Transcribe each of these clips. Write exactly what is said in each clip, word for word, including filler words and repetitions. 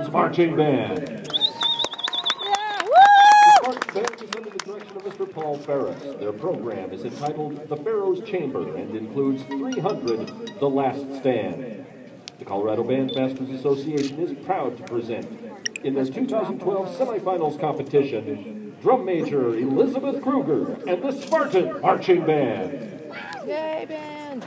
Spartans Marching Band. Yeah, The woo! Spartan Band is under the direction of Mister Paul Ferris. Their program is entitled The Pharaoh's Chamber and includes three hundred The Last Stand. The Colorado Bandmasters Association is proud to present, in their two thousand twelve semifinals competition, drum major Elizabeth Kruger and the Spartan Marching Band. Yay, band!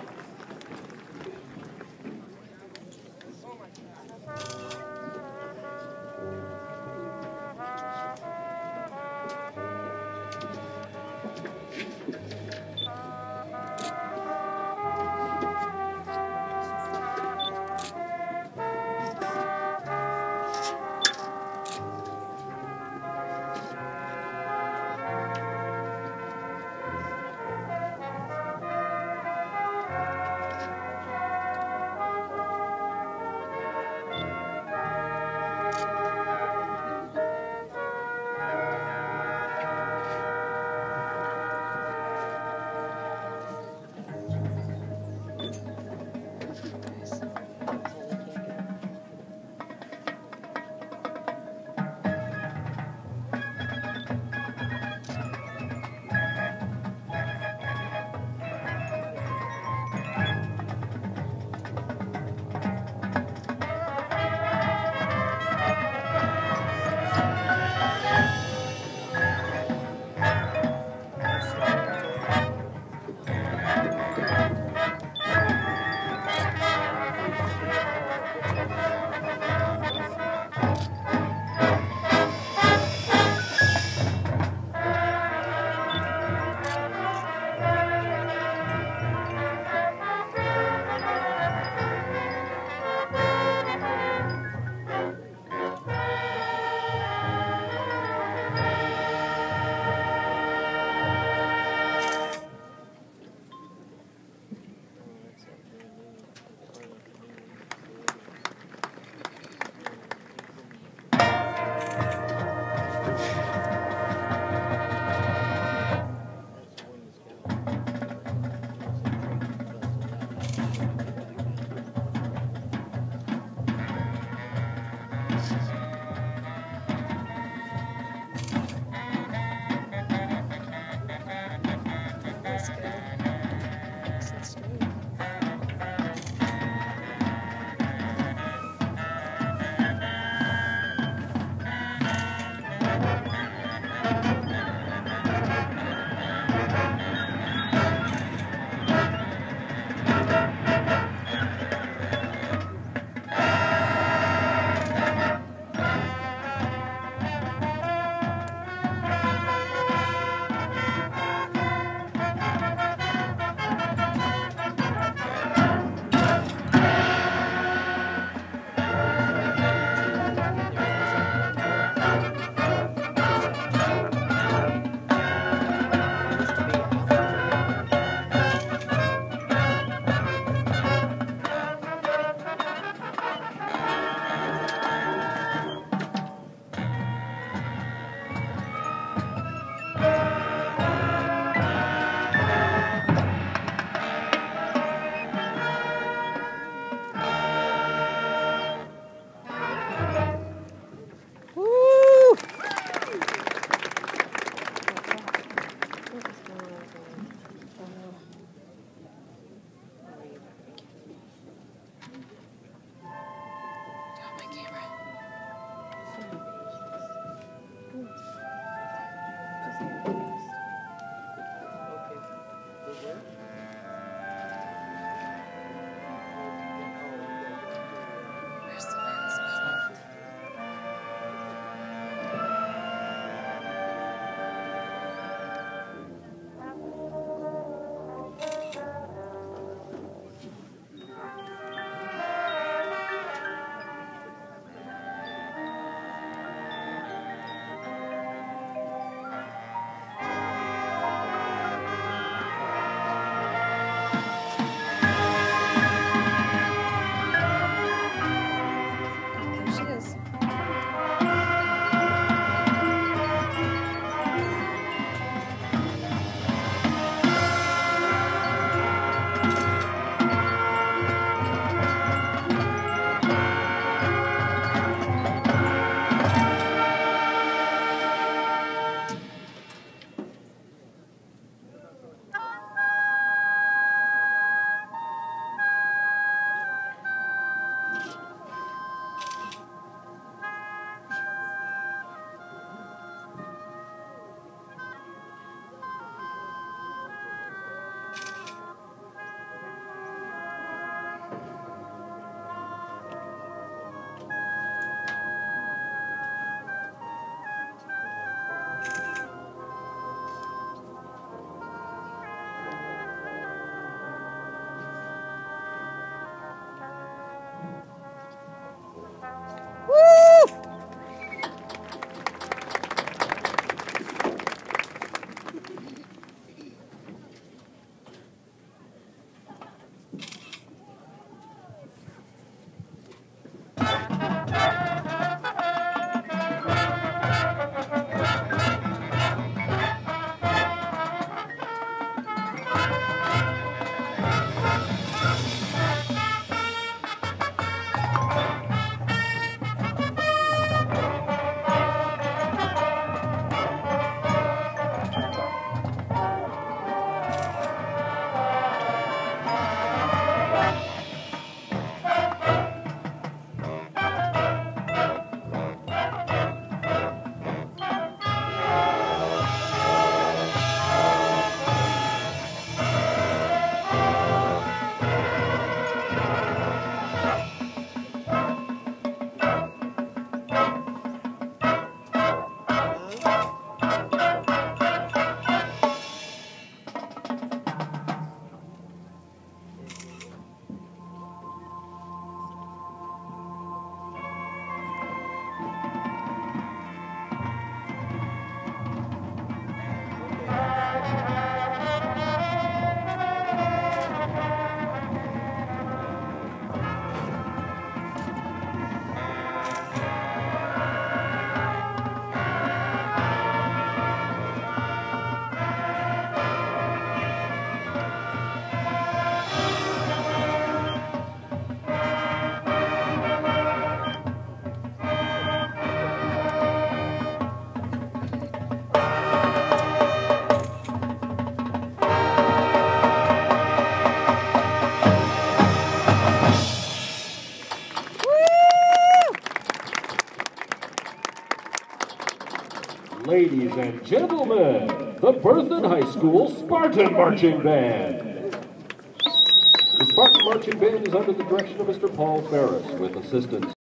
Ladies and gentlemen, the Berthoud High School Spartan Marching Band. The Spartan Marching Band is under the direction of Mister Paul Ferris, with assistance